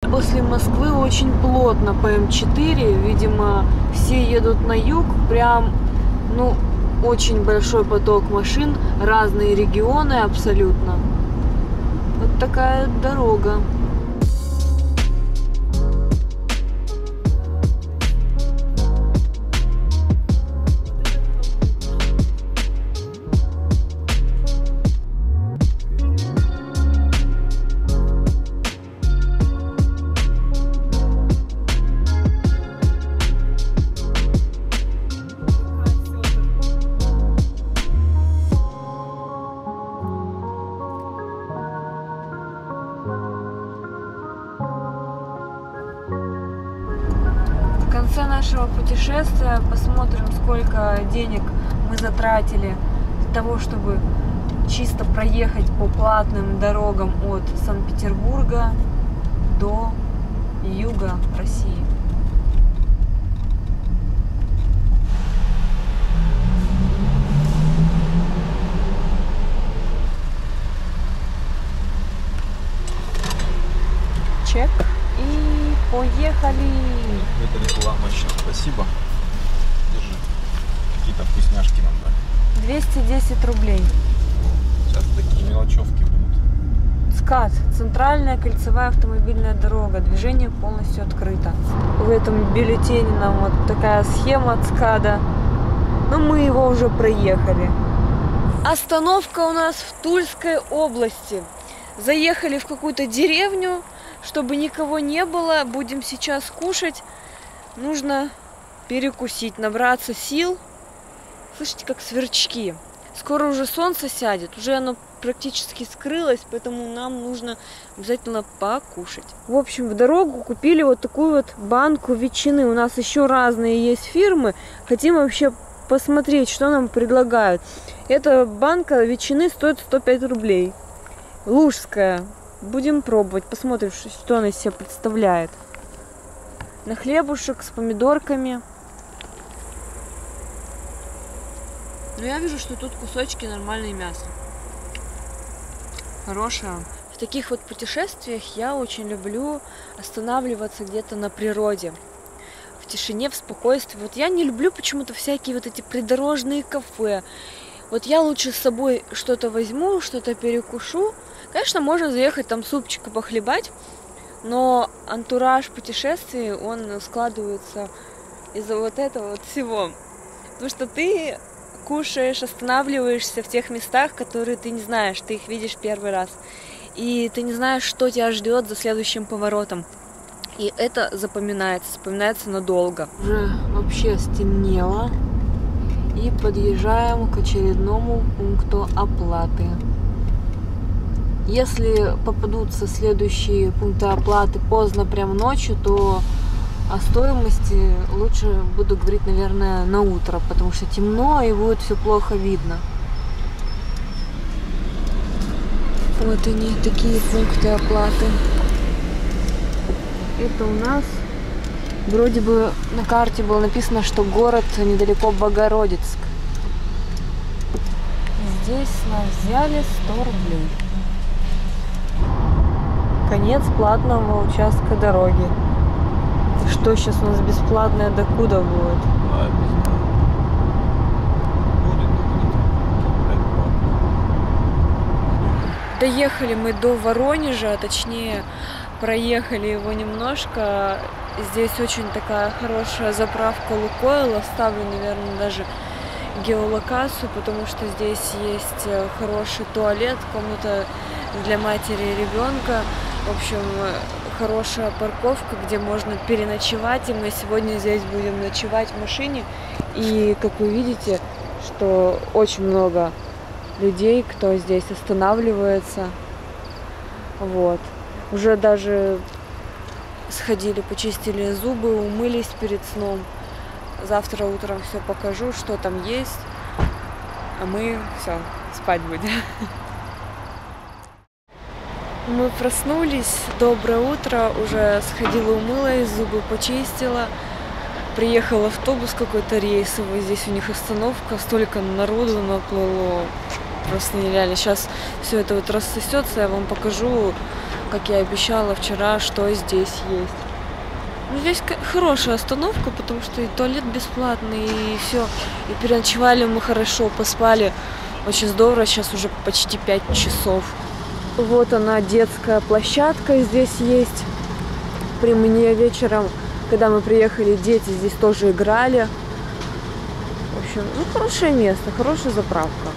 После Москвы очень плотно по М4. Видимо, все едут на юг. Прям, ну, очень большой поток машин. Разные регионы абсолютно. Вот такая дорога. В конце нашего путешествия посмотрим, сколько денег мы затратили для того, чтобы чисто проехать по платным дорогам от Санкт-Петербурга до юга России. Чек. И поехали! Это рекламочно. Спасибо. Держи. Какие-то вкусняшки нам дали. 210 рублей. Сейчас такие мелочевки будут. ЦКАД. Центральная кольцевая автомобильная дорога. Движение полностью открыто. В этом бюллетене нам вот такая схема ЦКАДа. Но мы его уже проехали. Остановка у нас в Тульской области. Заехали в какую-то деревню, чтобы никого не было. Будем сейчас кушать. Нужно перекусить, набраться сил. Слышите, как сверчки. Скоро уже солнце сядет. Уже оно практически скрылось, поэтому нам нужно обязательно покушать. В общем, в дорогу купили вот такую вот банку ветчины. У нас еще разные есть фирмы. Хотим вообще посмотреть, что нам предлагают. Эта банка ветчины стоит 105 рублей. Лужская. Будем пробовать, посмотрим, что она из себя представляет. На хлебушек с помидорками. Но я вижу, что тут кусочки нормальное мясо. Хорошее. В таких вот путешествиях я очень люблю останавливаться где-то на природе. В тишине, в спокойствии. Вот я не люблю почему-то всякие вот эти придорожные кафе. Вот я лучше с собой что-то возьму, что-то перекушу. Конечно, можно заехать там супчика похлебать, но антураж путешествий, он складывается из-за вот этого вот всего. Потому что ты кушаешь, останавливаешься в тех местах, которые ты не знаешь, ты их видишь первый раз. И ты не знаешь, что тебя ждет за следующим поворотом. И это запоминается надолго. Уже вообще стемнело. И подъезжаем к очередному пункту оплаты. Если попадутся следующие пункты оплаты поздно, прям ночью, то о стоимости лучше буду говорить, наверное, на утро, потому что темно и будет все плохо видно. Вот они, такие пункты оплаты. Это у нас вроде бы на карте было написано, что город недалеко Богородицк. Здесь нас взяли 100 рублей. Конец платного участка дороги. Что сейчас у нас бесплатное, докуда будет? Доехали мы до Воронежа, точнее проехали его немножко. Здесь очень такая хорошая заправка Лукойл. Оставлю, наверное, даже геолокацию, потому что здесь есть хороший туалет, комната для матери и ребенка. В общем, хорошая парковка, где можно переночевать. И мы сегодня здесь будем ночевать в машине. И, как вы видите, что очень много людей, кто здесь останавливается. Вот. Уже даже сходили, почистили зубы, умылись перед сном. Завтра утром все покажу, что там есть. А мы все, спать будем. Мы проснулись, доброе утро, уже сходила, умылась, зубы почистила. Приехал автобус какой-то рейсовый, здесь у них остановка, столько народу наплыло, просто нереально. Сейчас все это вот рассосется, я вам покажу как я обещала вчера, что здесь есть. Ну, здесь хорошая остановка, потому что и туалет бесплатный, и все. И переночевали мы хорошо, поспали. Очень здорово, сейчас уже почти 5 часов. Вот она, детская площадка здесь есть. При мне вечером, когда мы приехали, дети здесь тоже играли. В общем, ну, хорошее место, хорошая заправка.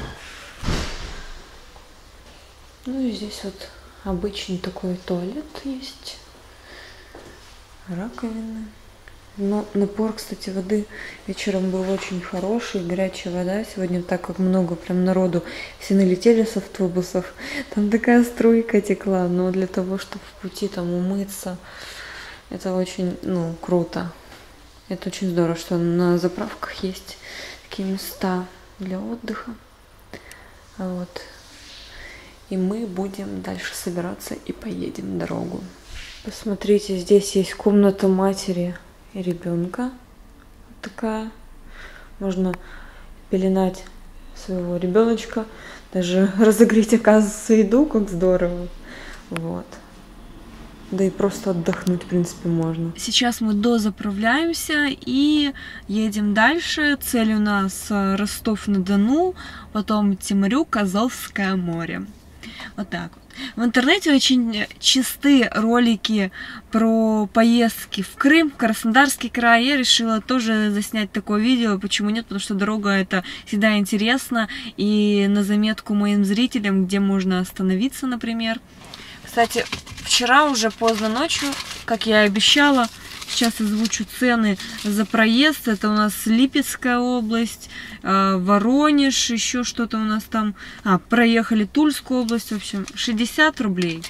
Ну и здесь вот обычный такой туалет есть. Раковины. Но напор, кстати, воды вечером был очень хороший, горячая вода. Сегодня, так как много прям народу, все налетели с автобусов, там такая струйка текла, но для того, чтобы в пути там умыться, это очень, ну, круто. Это очень здорово, что на заправках есть такие места для отдыха. Вот. И мы будем дальше собираться и поедем дорогу. Посмотрите, здесь есть комната матери и ребенка. Вот такая. Можно пеленать своего ребеночка, даже разогреть, оказывается, еду, как здорово. Вот. Да и просто отдохнуть, в принципе, можно. Сейчас мы дозаправляемся и едем дальше. Цель у нас Ростов-на-Дону, потом Темрюк, Азовское море. Вот так вот. В интернете очень чистые ролики про поездки в Крым, в Краснодарский край. Я решила тоже заснять такое видео. Почему нет? Потому что дорога это всегда интересно. И на заметку моим зрителям, где можно остановиться, например. Кстати, вчера уже поздно ночью, как я и обещала, сейчас озвучу цены за проезд. Это у нас Липецкая область, Воронеж, еще что-то у нас там. Проехали Тульскую область, в общем, 60 рублей,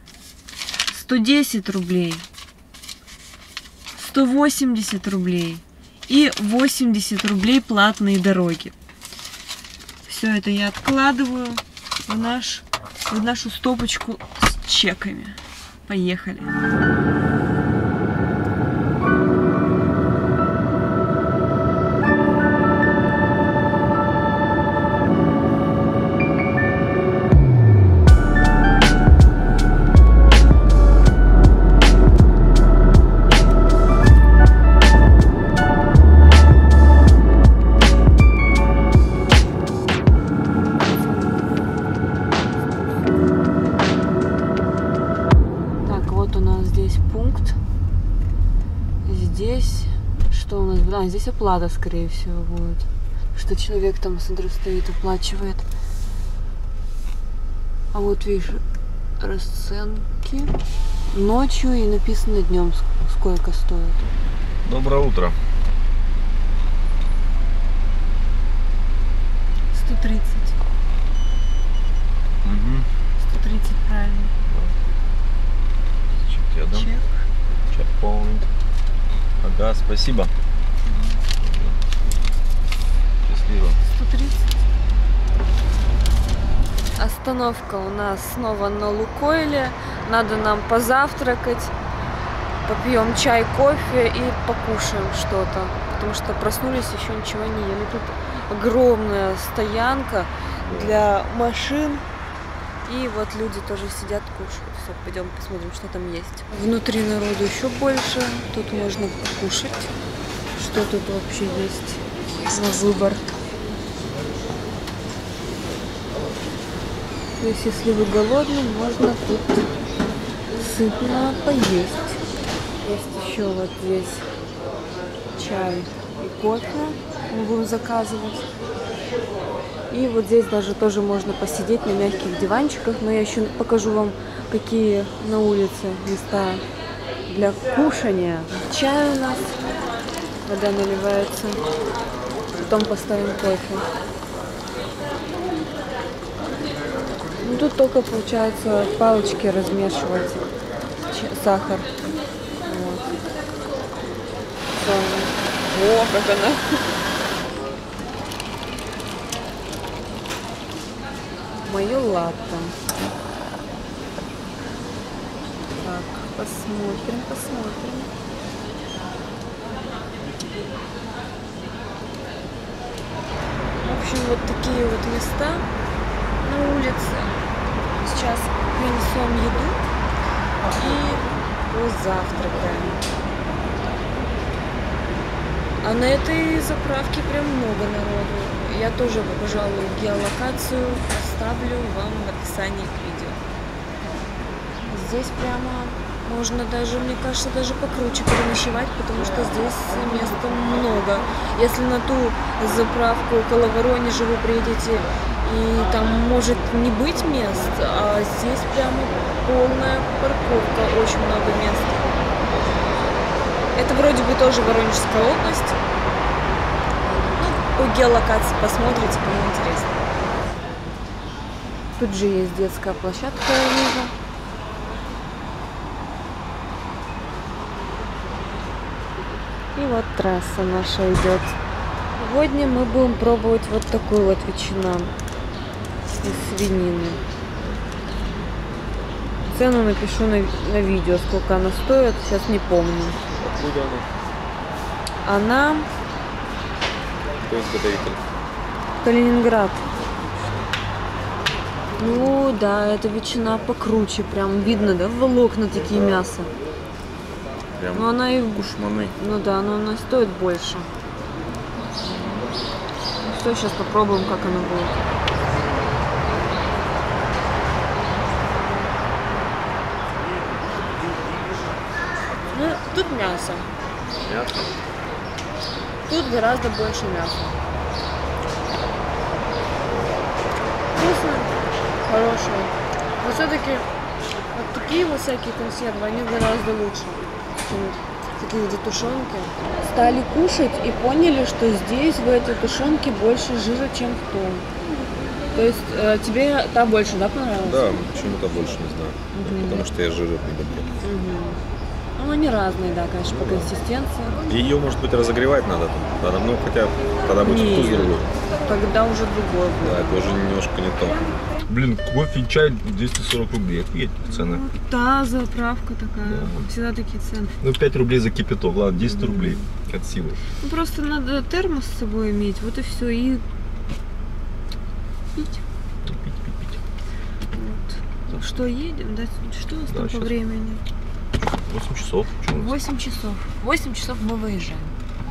110 рублей, 180 рублей и 80 рублей платные дороги. Все это я откладываю в нашу стопочку с чеками. Поехали. Здесь оплата, скорее всего, будет. Что человек там, смотрю, стоит, оплачивает. А вот видишь, расценки ночью и написано днем, сколько стоит. Доброе утро. 130. Угу. 130, правильно. Чек я дам. Чек полный. Ага, спасибо. 130. Остановка у нас снова на Лукойле. Надо нам позавтракать, попьем чай, кофе и покушаем что-то. Потому что проснулись, еще ничего не ели. Тут огромная стоянка для машин. И вот люди тоже сидят, кушают. Все, пойдем посмотрим, что там есть. Внутри народу еще больше. Тут можно покушать. Что тут вообще есть на выбор? То есть, если вы голодны, можно тут сытно поесть. Есть еще вот здесь чай и кофе. Мы будем заказывать. И вот здесь даже тоже можно посидеть на мягких диванчиках. Но я еще покажу вам, какие на улице места для кушания. Чай у нас. Вода наливается. Потом поставим кофе. Ну, тут только, получается, палочки размешивать сахар. Вот. О, как она! Мое латте. Так, посмотрим. В общем, вот такие вот места на улице. Сейчас принесем еду. И позавтракаем. А на этой заправке прям много народу. Я тоже, пожалуй, геолокацию оставлю вам в описании к видео. Здесь прямо можно даже, мне кажется, даже покруче переночевать, потому что здесь места много. Если на ту заправку около Воронежа вы приедете, и там может не быть мест, а здесь прямо полная парковка, очень много мест. Это вроде бы тоже Воронежская область. Ну, по геолокации посмотрите, кому интересно. Тут же есть детская площадка, я вижу. И вот трасса наша идет. Сегодня мы будем пробовать вот такую вот ветчину из свинины. Цену напишу на видео, сколько она стоит, сейчас не помню. Откуда она? Она... Кто изготовитель? Калининград. Ну да, эта ветчина покруче, прям видно, да, волокна такие мяса. Прям но она и... кушманы. Ну да, но она стоит больше. Что, сейчас попробуем, как она будет. Ну, тут мясо. Мясо? Тут гораздо больше мяса. Вкусно, хорошее. Но все-таки вот такие вот всякие консервы, они гораздо лучше, чем такие где тушенки. Стали кушать и поняли, что здесь в этой тушенке больше жира, чем в том. То есть тебе та больше, да, понравилась? Да, почему-то больше не знаю. Потому что я жиры не люблю. Ну, они разные, да, конечно, по консистенции. Ее, может быть, разогревать надо. Ну, хотя тогда будет вкус другой. Тогда уже другой будет. Да, это уже немножко не то. Блин, кофе, чай 240 рублей. Офигеть, цены. Ну, та заправка такая. Да. Всегда такие цены. Ну, 5 рублей за кипяток, ладно, 10 рублей от силы. Ну, просто надо термос с собой иметь, вот и все, и пить. Пить. Вот. Что, едем, да? Что у нас там по сейчас. времени? 8 часов. 8 часов. 8 часов мы выезжаем.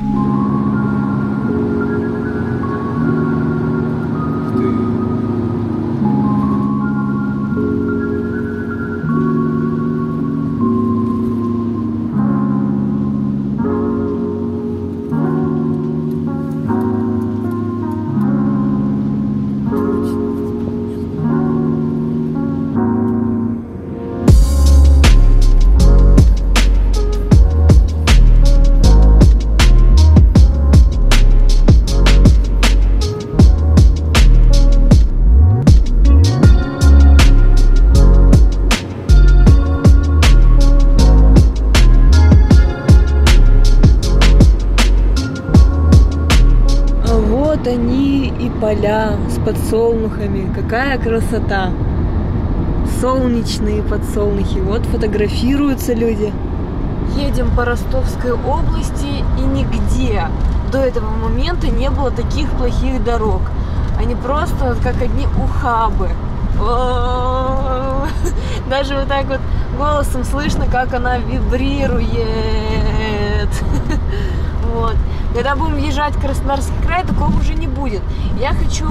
Вот они и поля с подсолнухами. Какая красота! Солнечные подсолнухи. Вот фотографируются люди. Едем по Ростовской области, и нигде до этого момента не было таких плохих дорог. Они просто как одни ухабы. Даже вот так вот голосом слышно, как она вибрирует. Вот. Когда будем езжать в Краснодарский край, такого уже не будет. Я хочу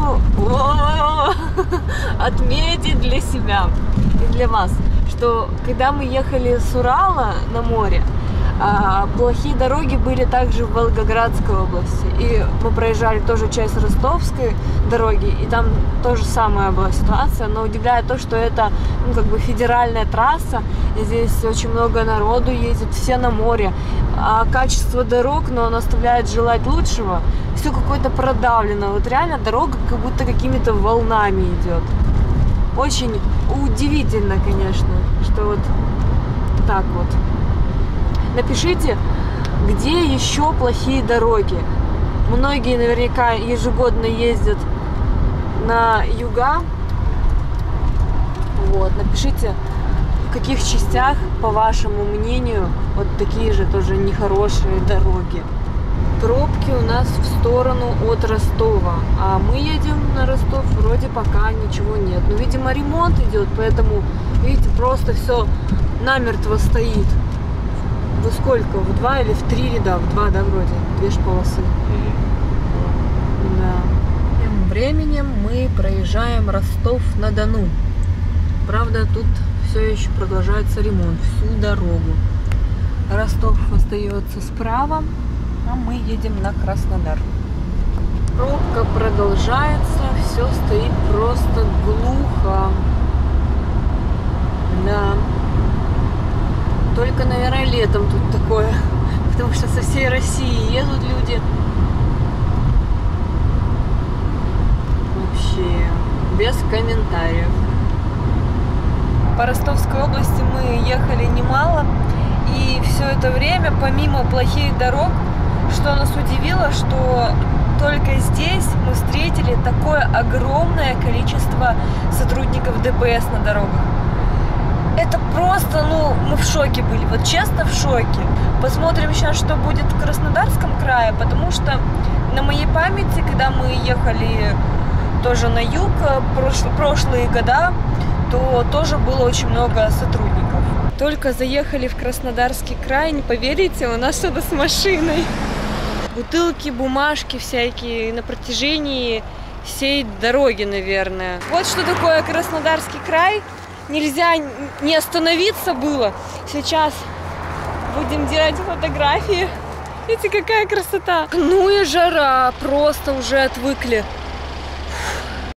отметить для себя и для вас, что когда мы ехали с Урала на море, плохие дороги были также в Волгоградской области. И мы проезжали тоже часть Ростовской дороги, и там тоже самая была ситуация. Но удивляет то, что это как бы федеральная трасса, и здесь очень много народу ездит, все на море. А качество дорог, но он оставляет желать лучшего. Все какое-то продавлено. Вот реально дорога как будто какими-то волнами идет. Очень удивительно, конечно, что вот так вот. Напишите, где еще плохие дороги. Многие наверняка ежегодно ездят на юга. Вот, напишите, в каких частях, по вашему мнению, вот такие же тоже нехорошие дороги. Пробки у нас в сторону от Ростова, а мы едем на Ростов, вроде пока ничего нет. Но, видимо, ремонт идет, поэтому, видите, просто все намертво стоит. Во сколько? В 2 или в 3 ряда? В 2, да, вроде? 2 ж полосы. Да. Тем временем мы проезжаем Ростов-на-Дону. Правда, тут все еще продолжается ремонт всю дорогу. Ростов остается справа, а мы едем на Краснодар. Пробка продолжается, все стоит просто глухо. Да. Только, наверное, летом тут такое, потому что со всей России едут люди. Вообще, без комментариев. По Ростовской области мы ехали немало, и все это время, помимо плохих дорог, что нас удивило, что только здесь мы встретили такое огромное количество сотрудников ДПС на дорогах. Это просто, мы в шоке были, вот честно в шоке. Посмотрим сейчас, что будет в Краснодарском крае, потому что на моей памяти, когда мы ехали тоже на юг прошлые года, то тоже было очень много сотрудников. Только заехали в Краснодарский край, не поверите, у нас что-то с машиной. Бутылки, бумажки всякие на протяжении всей дороги, наверное. Вот что такое Краснодарский край. Нельзя не остановиться было. Сейчас будем делать фотографии. Видите, какая красота. Ну и жара, просто уже отвыкли.